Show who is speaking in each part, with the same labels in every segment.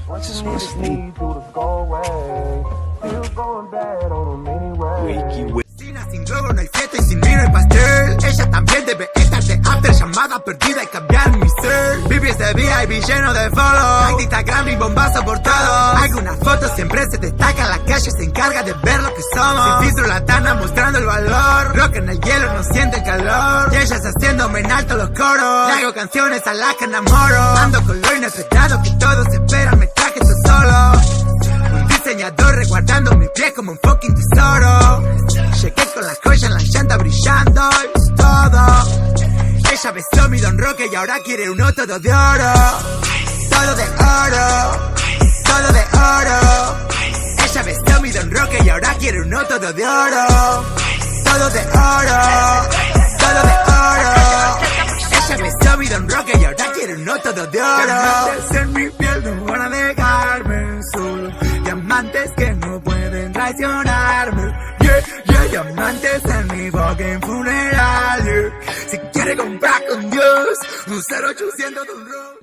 Speaker 1: Sin globo no hay fiesta y sin vino hay pastel. Ella también debe estar de after, llamada perdida y cambiar mi ser. Viví ese VIP lleno de follow, like de Instagram y bombazo por todo. Algunas fotos siempre se destacan, la calle se encarga de ver lo que somos. Sin filtro la tana mostrando el valor, rock en el hielo no siente el calor. Y ellas haciéndome en alto los coros, le hago canciones a las que enamoro. Ando con lo inesperado que todos esperan, me traje esto solo. Un diseñador resguardando mi pie como un fucking tesoro. Llegué con las joyas en la llanta brillando y todo. Ella besó mi Don Roque y ahora quiere uno todo de oro. Todo de oro, todo de oro. Ella besó mi Don Roque y ahora quiere uno todo de oro. Todo de oro, todo de oro. Ella besó mi Don Roque y ahora quiere uno todo de oro. Diamantes en mi piel no van a dejarme solo. Diamantes que no pueden traicionarme. Diamantes en mi fucking funeral, yeah. Si quiere comprar con Dios, un 0800 de un rock.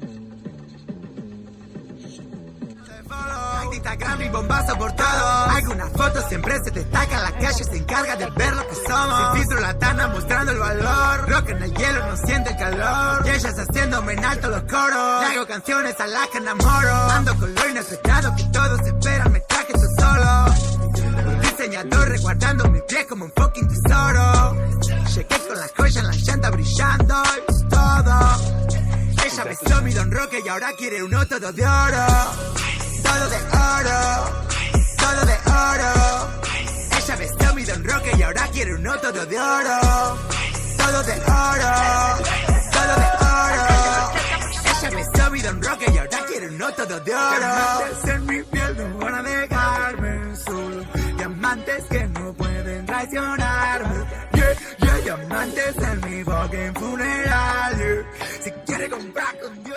Speaker 1: Instagram y bombazo por todo. Algunas fotos siempre se destacan, la calle se encarga de ver lo que somos. Sin filtro la tana mostrando el valor, rock en el hielo no siente el calor. Y ellas haciéndome en alto los coros, le hago canciones a las que enamoro. Ando con lo inesperado que todos esperan, me traje esto solo. Un diseñador resguardando mi pie como un fucking tesoro. Llegué con las joyas en la llanta brillando y todo. Ella besó mi Don Roque y ahora quiere uno todo de oro. Todo de oro, todo de oro. Ella besó mi Don Roque y ahora quiere uno todo de oro. Todo de oro, todo de oro. Ella besó mi Don Roque y ahora quiere uno todo de oro. Diamantes en mi piel no van a dejarme solo. Diamantes que no pueden traicionarme. Diamantes en mi fucking funeral, yeah. Si quiere comprar con Dios.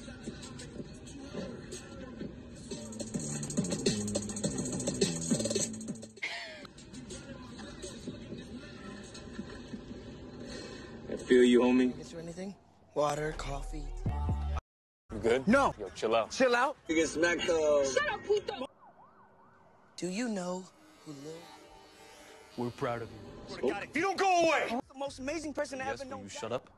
Speaker 2: I feel you, homie.
Speaker 3: Is there anything? Water, coffee?
Speaker 2: You good?
Speaker 3: No.
Speaker 2: Yo, chill out.
Speaker 3: Chill out.
Speaker 2: You get smacked up.
Speaker 3: Shut up, puto. Do you know who lived?
Speaker 2: We're proud of you.
Speaker 3: If you don't go away! The most amazing person I ever known.
Speaker 2: Will you shut up?